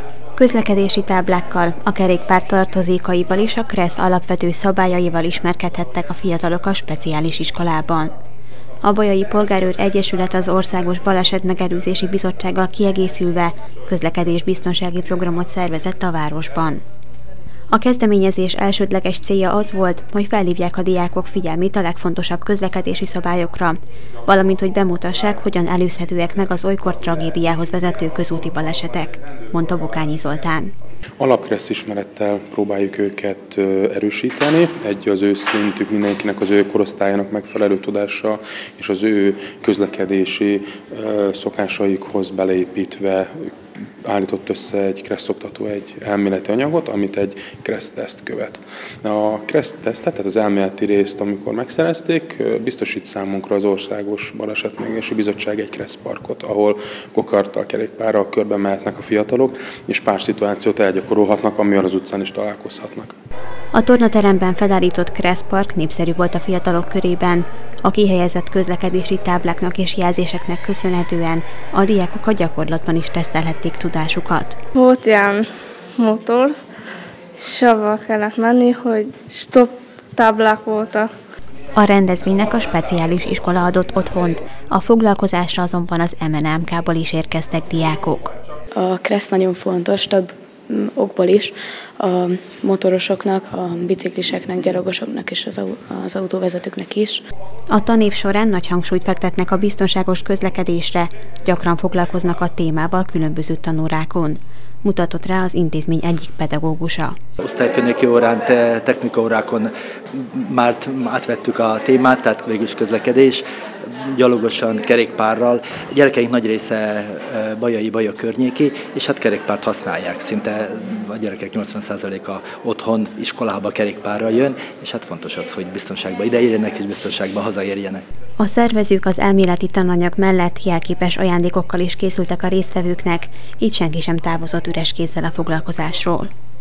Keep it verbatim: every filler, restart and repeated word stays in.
Közlekedési táblákkal, a kerékpár tartozékaival és a KRESZ alapvető szabályaival ismerkedhettek a fiatalok a speciális iskolában. A Bolyai Polgárőr Egyesület az Országos Balesetmegelőzési Bizottsággal kiegészülve közlekedésbiztonsági programot szervezett a városban. A kezdeményezés elsődleges célja az volt, hogy felhívják a diákok figyelmét a legfontosabb közlekedési szabályokra, valamint hogy bemutassák, hogyan előzhetőek meg az olykor tragédiához vezető közúti balesetek, mondta Bokányi Zoltán. Alapkressz ismerettel próbáljuk őket erősíteni, egy az ő szintük, mindenkinek az ő korosztályának megfelelő tudása és az ő közlekedési szokásaikhoz beleépítve állított össze egy KRESZ oktató egy elméleti anyagot, amit egy KRESZ teszt követ. A KRESZ tesztet, tehát az elméleti részt, amikor megszerezték, biztosít számunkra az Országos Balesetmegelőzési Bizottság egy KRESZ parkot, ahol gokarttal, kerékpárral körbe mehetnek a fiatalok, és pár szituációt elgyakorolhatnak, amivel az utcán is találkozhatnak. A tornateremben felállított KRESZ park népszerű volt a fiatalok körében. A kihelyezett közlekedési tábláknak és jelzéseknek köszönhetően a diákok a gyakorlatban is tesztelhették tudásukat. Volt ilyen motor, és avval kellett menni, hogy stop táblák voltak. A rendezvénynek a speciális iskola adott otthont, a foglalkozásra azonban az em en em ká-ból is érkeztek diákok. A KRESZ nagyon fontos, több okból is, a motorosoknak, a bicikliseknek, gyalogosoknak és az, az autóvezetőknek is. A tanév során nagy hangsúlyt fektetnek a biztonságos közlekedésre, gyakran foglalkoznak a témával különböző tanórákon, mutatott rá az intézmény egyik pedagógusa. Osztályfőnöki órán, te, technikaórákon már átvettük a témát, tehát végülis közlekedés, gyalogosan, kerékpárral. A gyerekeink nagy része Bajai Baja környéki, és hát kerékpárt használják. Szinte a gyerekek nyolcvan százaléka otthon, iskolába kerékpárral jön, és hát fontos az, hogy biztonságban ideérjenek és biztonságban hazaérjenek. A szervezők az elméleti tananyag mellett jelképes ajándékokkal is készültek a résztvevőknek, így senki sem távozott üres kézzel a foglalkozásról.